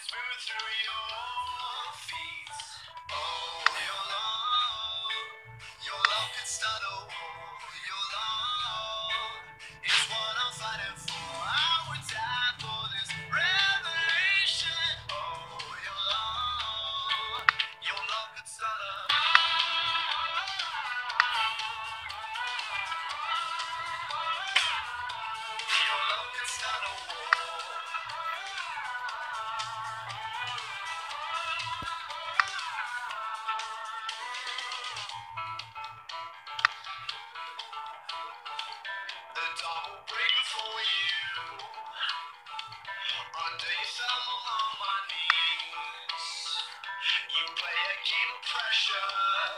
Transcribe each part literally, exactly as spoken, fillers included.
through your feet. Oh, your love, your love could start a war. Your love is what I'm fighting for. I would die for this revelation. Oh, your love, your love could start a Your love could start a war. The dawn will break before you. Under your thumb on my knees. You play a game of pressure.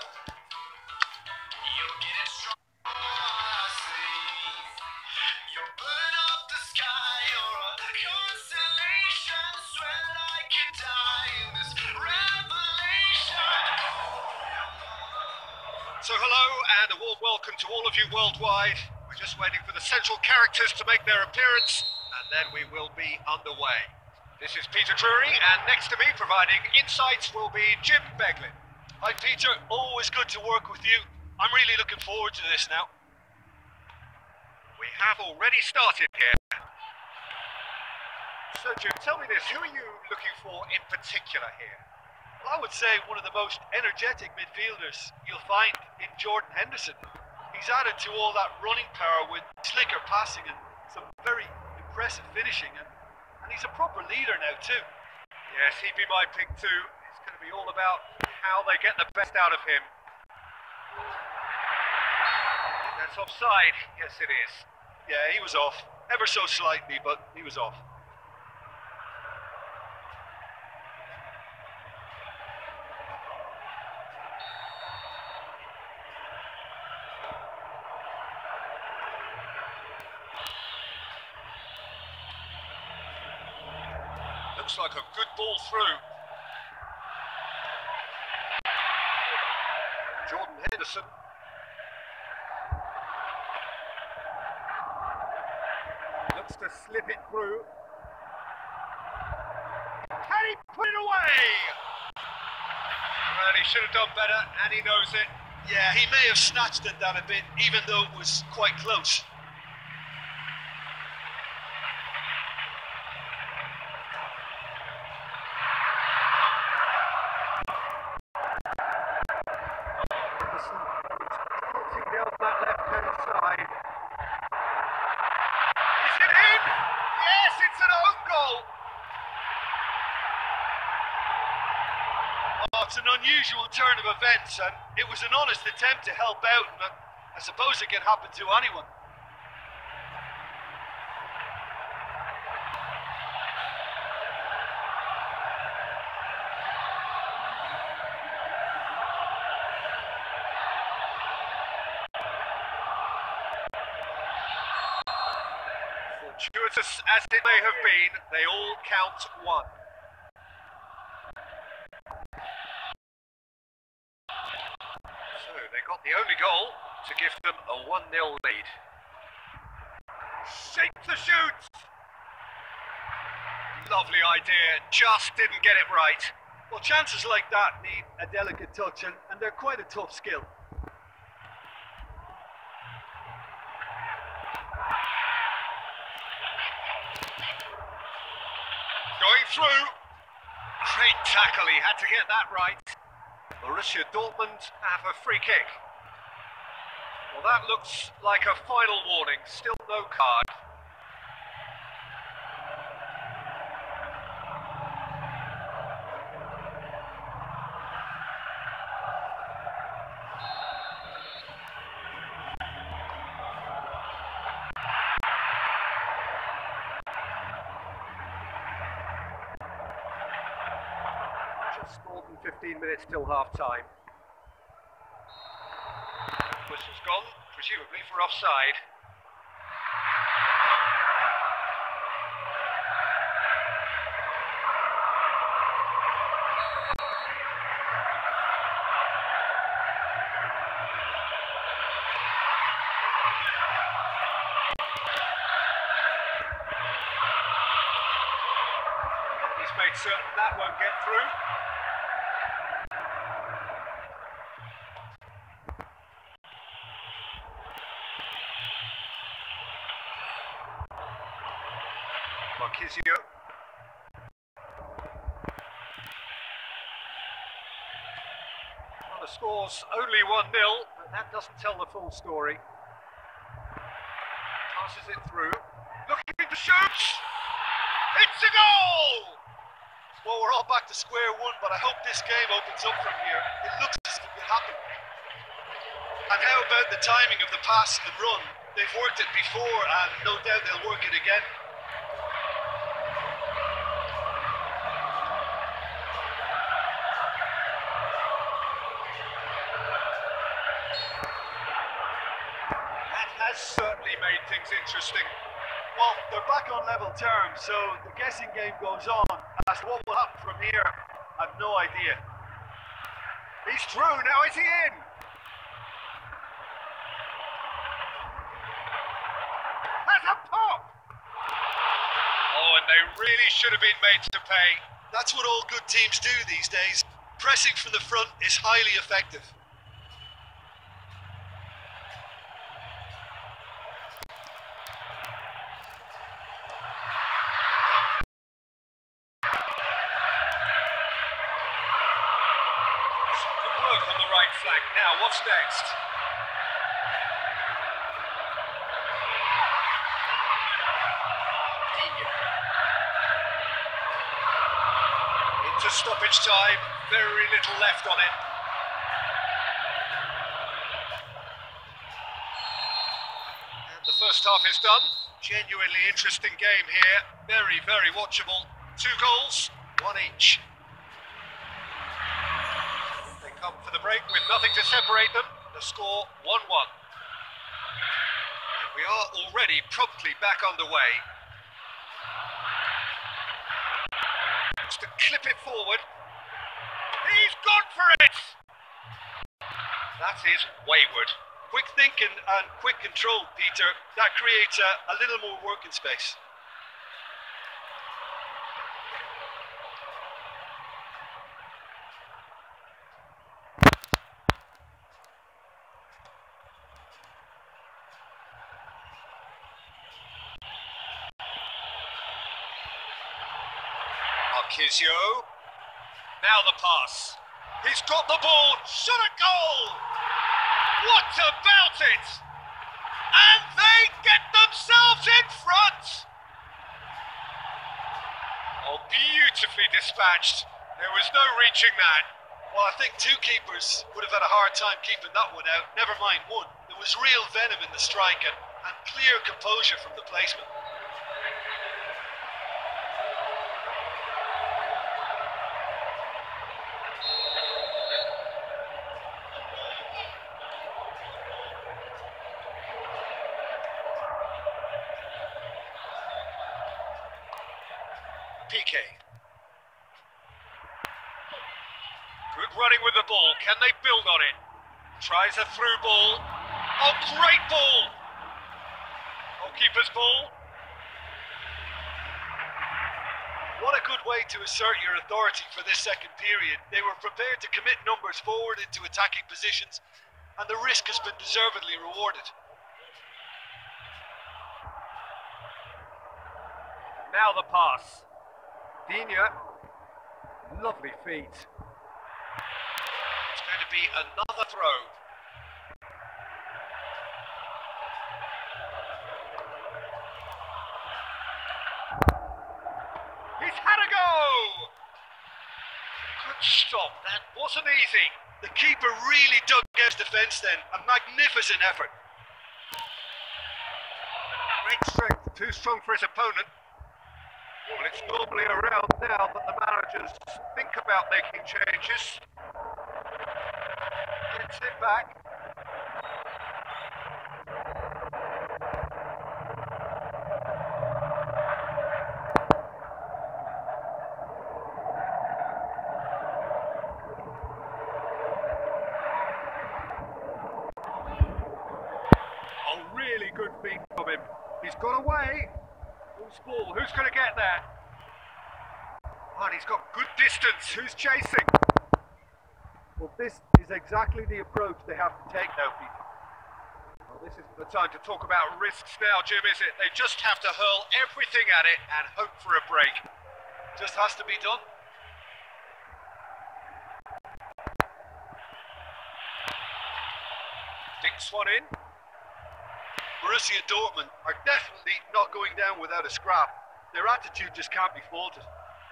You're getting stronger, I see. You burn up the sky. You're a constellation. Swear I could die in this revelation. So hello and a warm welcome to all of you worldwide. We're just waiting for the central characters to make their appearance and then we will be underway. This is Peter Drury and next to me providing insights will be Jim Beglin. Hi Peter, always good to work with you. I'm really looking forward to this now. We have already started here. So Jim, tell me this, who are you looking for in particular here? Well, I would say one of the most energetic midfielders you'll find in Jordan Henderson. He's added to all that running power with slicker passing and some very impressive finishing, and, and he's a proper leader now too. Yes, he'd be my pick too. It's going to be all about how they get the best out of him. That's offside. Yes, it is. Yeah, he was off. Ever so slightly, but he was off. Looks like a good ball through. Jordan Henderson. Looks to slip it through. Can he put it away? Well, he should have done better, and he knows it. Yeah, he may have snatched it down a bit, even though it was quite close. Down that left-hand side. Is it in? Yes, it's an own goal. Oh, it's an unusual turn of events, and it was an honest attempt to help out, but I suppose it can happen to anyone. Fortuitous as it may have been, they all count one. So they got the only goal to give them a one nil lead. Shape the shoot! Lovely idea, just didn't get it right. Well, chances like that need a delicate touch, and, and they're quite a tough skill. Going through. Great tackle, he had to get that right. Borussia Dortmund have a free kick. Well, that looks like a final warning, still no card. Just more than fifteen minutes till half-time. Whistle's gone, presumably for offside. He's He's made certain that won't get through. Marquisio. Well, the score's only one nil, but that doesn't tell the full story. Passes it through. Looking to shoot! It's a goal! Well, we're all back to square one, but I hope this game opens up from here. It looks as if it will happen. And how about the timing of the pass and run? They've worked it before, and no doubt they'll work it again. Has certainly made things interesting. Well, they're back on level terms, so the guessing game goes on. As to what will happen from here, I've no idea. He's through, now is he in? That's a pop! Oh, and they really should have been made to pay. That's what all good teams do these days. Pressing from the front is highly effective. Flank. Now, what's next? Into stoppage time, very little left on it. And the first half is done. Genuinely interesting game here. Very, very watchable. Two goals, one each. Come for the break with nothing to separate them. The score one one. We are already promptly back underway. Just to clip it forward. He's gone for it! That is wayward. Quick thinking and quick control, Peter. That creates a, a little more working space. Marquisio. Now the pass. He's got the ball. Shot a goal! What about it? And they get themselves in front! Oh, beautifully dispatched. There was no reaching that. Well, I think two keepers would have had a hard time keeping that one out. Never mind one. There was real venom in the strike and, and clear composure from the placement. P K. Good running with the ball. Can they build on it? Tries a through ball. Oh, great ball! Goalkeeper's ball. What a good way to assert your authority for this second period. They were prepared to commit numbers forward into attacking positions, and the risk has been deservedly rewarded. Now the pass. Digne. Lovely feet. It's going to be another throw. He's had a go! Good stop. That wasn't easy. The keeper really dug out defence then. A magnificent effort. Great strength. Too strong for his opponent. Well, it's normally around now that the managers think about making changes. Gets it back. Oh, really good feet from him. He's got away. Who's ball? Who's going to get that? Oh, and he's got good distance. Who's chasing? Well, this is exactly the approach they have to take now, Peter. Well, this isn't the time to talk about risks now, Jim, is it? They just have to hurl everything at it and hope for a break. Just has to be done. Dinks one in. Borussia Dortmund are definitely not going down without a scrap. Their attitude just can't be faulted.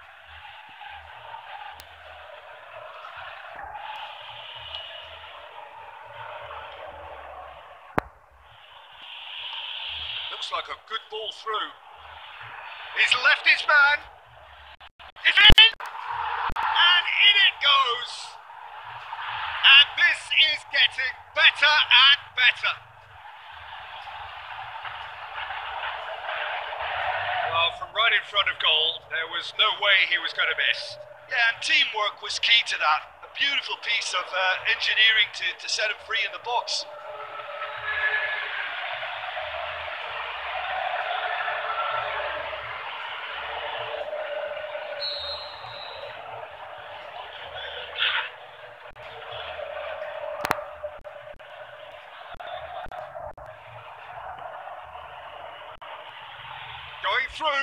Looks like a good ball through. He's left his man. It's in! And in it goes. And this is getting better and better. Well, from right in front of goal, there was no way he was going to miss. Yeah, and teamwork was key to that. A beautiful piece of uh, engineering to, to set him free in the box. Going through.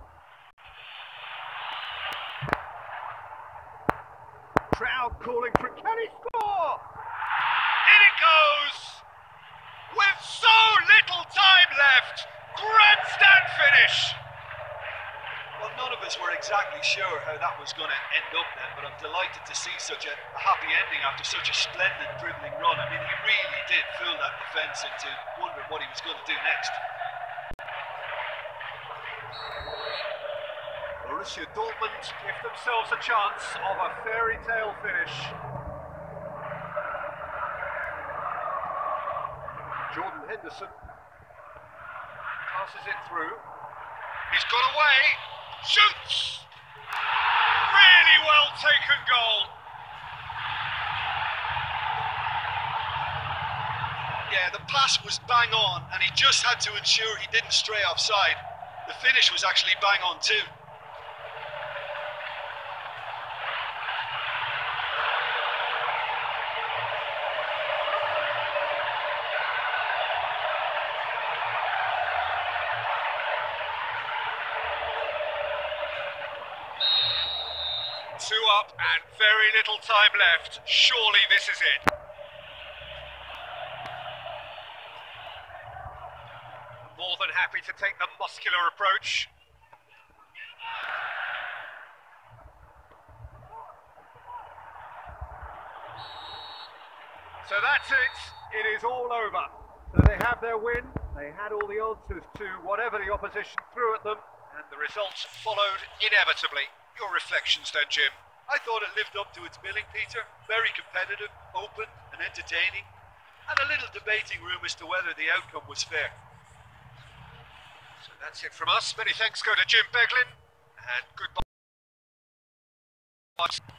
Crowd calling for, can he score? In it goes! With so little time left! Grandstand finish! Well, none of us were exactly sure how that was going to end up then, but I'm delighted to see such a, a happy ending after such a splendid dribbling run. I mean, he really did fool that defence into wondering what he was going to do next. Borussia Dortmund give themselves a chance of a fairy tale finish. Jordan Henderson passes it through. He's got away. Shoots! Really well taken goal. Yeah, the pass was bang on, and he just had to ensure he didn't stray offside. The finish was actually bang on too. Two up and very little time left. Surely this is it. More than happy to take the muscular approach. So that's it. It is all over. So they have their win. They had all the odds as to whatever the opposition threw at them, and the results followed inevitably. Your reflections then, Jim? I thought it lived up to its billing, Peter. Very competitive, open and entertaining, and a little debating room as to whether the outcome was fair. So that's it from us. Many thanks go to Jim Beglin, and goodbye.